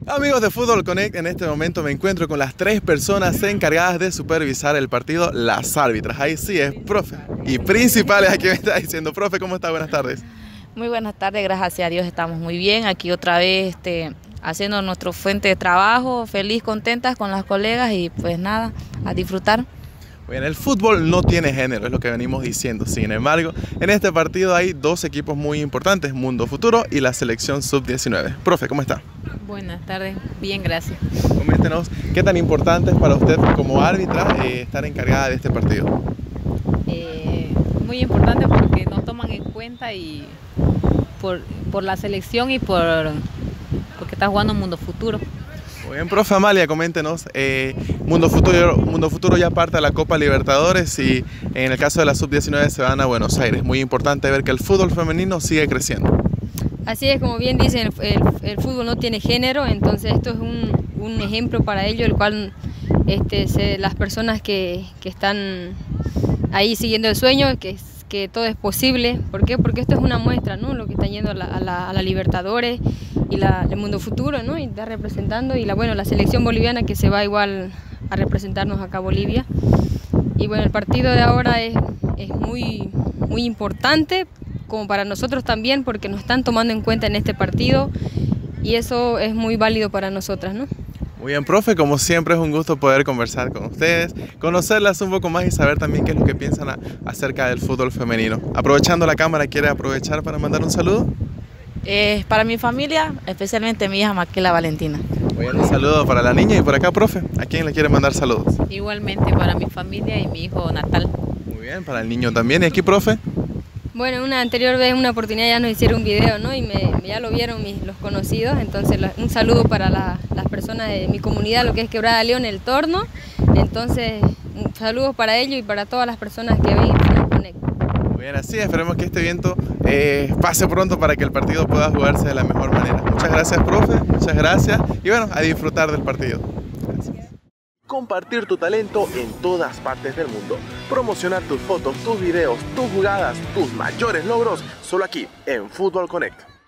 Amigos de Fútbol Connect, en este momento me encuentro con las tres personas encargadas de supervisar el partido, las árbitras. Ahí sí es, profe. Y principales, aquí me está diciendo, profe, ¿cómo está? Buenas tardes. Muy buenas tardes, gracias a Dios estamos muy bien. Aquí otra vez haciendo nuestro fuente de trabajo, feliz, contentas con las colegas y pues nada, a disfrutar. Bien, el fútbol no tiene género, es lo que venimos diciendo. Sin embargo, en este partido hay dos equipos muy importantes, Mundo Futuro y la selección sub-19. Profe, ¿cómo está? Buenas tardes, bien, gracias. Coméntenos, ¿qué tan importante es para usted como árbitra estar encargada de este partido? Muy importante porque nos toman en cuenta y por la selección y porque está jugando Mundo Futuro. Muy bien, profe Amalia, coméntenos, Mundo Futuro ya parte de la Copa Libertadores y en el caso de la sub-19 se van a Buenos Aires. Muy importante ver que el fútbol femenino sigue creciendo. Así es, como bien dicen, el fútbol no tiene género, entonces esto es un ejemplo para ello, el cual las personas que están ahí siguiendo el sueño, que todo es posible. ¿Por qué? Porque esto es una muestra, ¿no? Lo que están yendo a la Libertadores y el Mundo Futuro, ¿no? Y está representando, y la selección boliviana que se va igual a representarnos acá a Bolivia. Y bueno, el partido de ahora es muy, muy importante, como para nosotros también, porque nos están tomando en cuenta en este partido y eso es muy válido para nosotras, ¿no? Muy bien, profe, como siempre es un gusto poder conversar con ustedes, conocerlas un poco más y saber también qué es lo que piensan acerca del fútbol femenino. Aprovechando la cámara, ¿quiere aprovechar para mandar un saludo? Para mi familia, especialmente mi hija Maquela Valentina. Muy bien, un saludo para la niña y por acá, profe, ¿a quién le quiere mandar saludos? Igualmente para mi familia y mi hijo natal. Muy bien, para el niño también. ¿Y aquí, profe? Bueno, una anterior vez, una oportunidad ya nos hicieron un video, ¿no? Y ya lo vieron los conocidos, entonces un saludo para las personas de mi comunidad, lo que es Quebrada León, El Torno. Entonces, saludos para ellos y para todas las personas que ven Fútbol Connect. Muy bien, así esperemos que este evento pase pronto para que el partido pueda jugarse de la mejor manera. Muchas gracias, profe, muchas gracias y bueno, a disfrutar del partido. Gracias. Compartir tu talento en todas partes del mundo. Promocionar tus fotos, tus videos, tus jugadas, tus mayores logros, solo aquí en Fútbol Connect.